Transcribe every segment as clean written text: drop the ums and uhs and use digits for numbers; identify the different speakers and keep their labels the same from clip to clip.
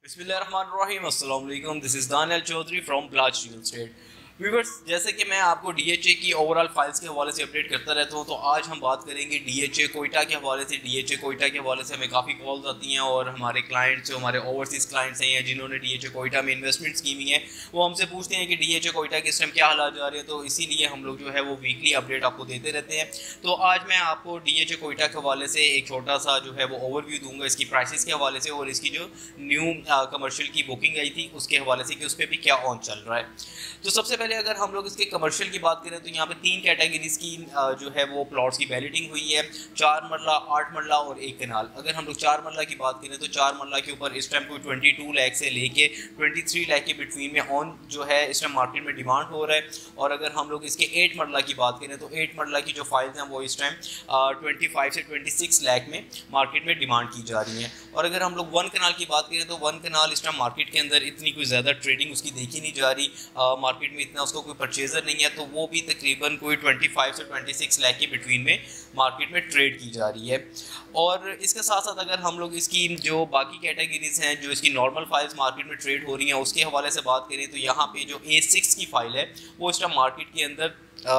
Speaker 1: बिस्मिल्लाहिर्रहमानिर्रहीम, अस्सलाम वालेकुम। This is Daniyal Chaudhary from Blach real estate. Viewers, जैसे कि मैं आपको डीएचए की ओवरऑल फाइल्स के हवाले से अपडेट करता रहता हूं, तो आज हम बात करेंगे डीएचए कोयटा के हवाले से। डीएचए कोयटा के हवाले से हमें काफ़ी कॉल्स आती हैं और हमारे क्लाइंट्स जो हमारे ओवरसीज़ क्लाइंट्स हैं या जिन्होंने डीएचए कोयटा में इन्वेस्टमेंट्स की हुई है, वो हमसे पूछते हैं कि डीएचए कोयटा के इस टाइम क्या हालात जा रहे हैं। तो इसीलिए हम लोग जो है वो वीकली अपडेट आपको देते रहते हैं। तो आज मैं आपको डीएचए कोयटा के हवाले से एक छोटा सा जो है वो ओवरव्यू दूंगा इसकी प्राइसेस के हवाले से और इसकी जो न्यू कमर्शियल की बुकिंग आई थी उसके हवाले से कि उस पर भी क्या ऑन चल रहा है। तो सबसे पहले अगर हम लोग इसके कमर्शियल की बात करें तो यहाँ पे 3 कैटेगरीज की जो है वो प्लॉट्स की बैलेटिंग हुई है, 4 मरला, 8 मरला और 1 कनाल। अगर हम लोग 4 मरला की बात करें तो 4 मरला के ऊपर इस टाइम कोई 22 लाख से लेके 23 लाख के बिटवीन में ऑन जो है इस टाइम मार्केट में डिमांड हो रहा है। और अगर हम लोग इसके 8 मरला की बात करें तो 8 मरला की जो फाइल्स हैं वो इस टाइम 25 से 26 लाख में मार्केट में डिमांड की जा रही हैं। और अगर हम लोग 1 कनाल की बात करें तो 1 कनाल इस टाइम मार्केट के अंदर इतनी कोई ज़्यादा ट्रेडिंग उसकी देखी नहीं जा रही, मार्केट में इतना उसको कोई परचेजर नहीं है, तो वो भी तकरीबन कोई 25 से 26 लाख के बिटवीन में मार्केट में ट्रेड की जा रही है। और इसके साथ साथ अगर हम लोग इसकी जो बाकी कैटेगरीज हैं जो इसकी नॉर्मल फाइल्स मार्केट में ट्रेड हो रही हैं उसके हवाले से बात करें तो यहाँ पे जो A6 की फाइल है वो इस टाइम मार्केट के अंदर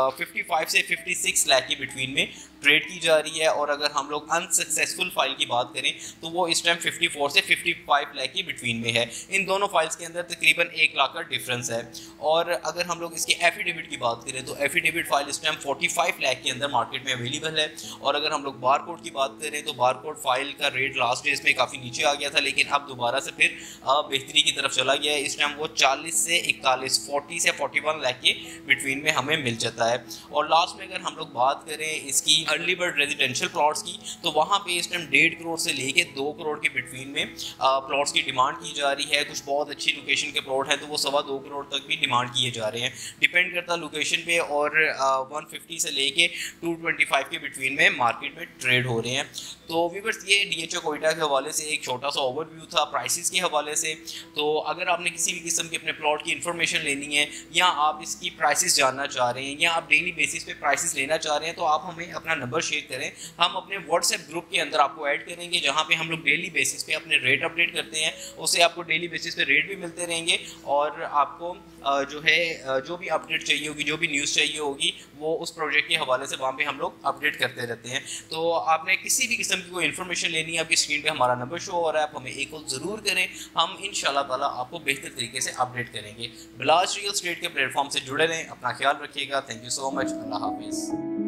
Speaker 1: 55 से 56 लाख के बिटवीन में ट्रेड की जा रही है। और अगर हम लोग अनसक्सेसफुल फाइल की बात करें तो वो इस टाइम 54 से 55 लाख के बिटवीन में है। इन दोनों फाइल्स के अंदर तकरीबन 1 लाख का डिफरेंस है। और अगर हम लोग इसके एफिडेविट की बात करें तो एफिडेविट फाइल इस टाइम 45 लाख के अंदर मार्केट में अवेलेबल है। और अगर हम लोग बारकोड की बात करें तो बारकोड फाइल का रेट लास्ट डेज में काफ़ी नीचे आ गया था, लेकिन अब दोबारा से फिर बेहतरी की तरफ चला गया है। इस टाइम वो 40 से 41, 40 से 41 लाख के बिटवीन में हमें मिल जाता है। और लास्ट में अगर हम लोग बात करें इसकी अर्ली बर्ड रेजिडेंशियल प्लॉट्स की तो वहाँ पे इस टाइम 1.5 करोड़ से लेके 2 करोड़ के बिटवीन में प्लॉट्स की डिमांड की जा रही है। कुछ बहुत अच्छी लोकेशन के प्लॉट हैं तो वो 2.25 करोड़ तक भी डिमांड किए जा रहे हैं, डिपेंड करता है लोकेशन पे। और 150 से लेके 225 के बिटवीन में मार्केट में ट्रेड हो रहे हैं। तो व्यूअर्स, ये डीएचए कोयटा के हवाले से एक छोटा सा ओवरव्यू था प्राइसेस के हवाले से। तो अगर आपने किसी भी किस्म की अपने प्लॉट की इन्फॉर्मेशन लेनी है या आप इसकी प्राइसेस जानना चाह रहे हैं या आप डेली बेसिस पे प्राइसेस लेना चाह रहे हैं तो आप हमें अपना नंबर शेयर करें। हम अपने व्हाट्सएप ग्रुप के अंदर आपको ऐड करेंगे जहां पे हम लोग डेली बेसिस पे अपने रेट अपडेट करते हैं। उससे आपको डेली बेसिस पे रेट भी मिलते रहेंगे और आपको जो है जो भी अपडेट चाहिए होगी, जो भी न्यूज़ चाहिए होगी, वो उस प्रोजेक्ट के हवाले से वहाँ पे हम लोग अपडेट करते रहते हैं। तो आपने किसी भी किस्म की कोई इन्फॉर्मेशन लेनी है, आपकी स्क्रीन पे हमारा नंबर शो हो रहा है, आप हमें एक कॉल ज़रूर करें। हम इंशाल्लाह ताला आपको बेहतर तरीके से अपडेट करेंगे। ब्लाच रियल एस्टेट के प्लेटफॉर्म से जुड़े रहें, अपना ख्याल रखिएगा। Thank you so much. अल्लाह हाफिज़।